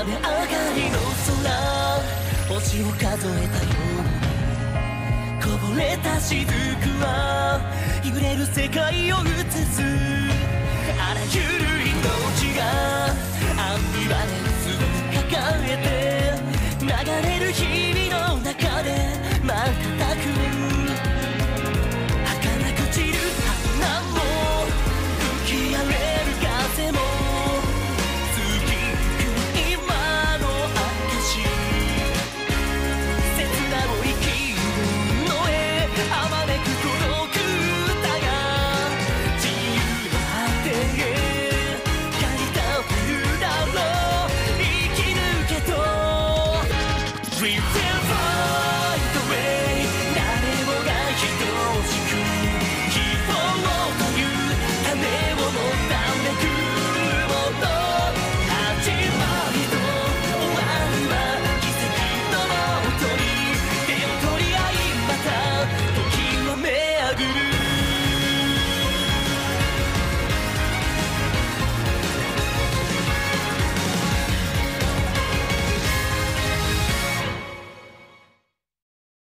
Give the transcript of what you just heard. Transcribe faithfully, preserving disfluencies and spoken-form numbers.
雨上がりの空、星を数えたようにこぼれた雫は揺れる世界を映す。あらゆる命が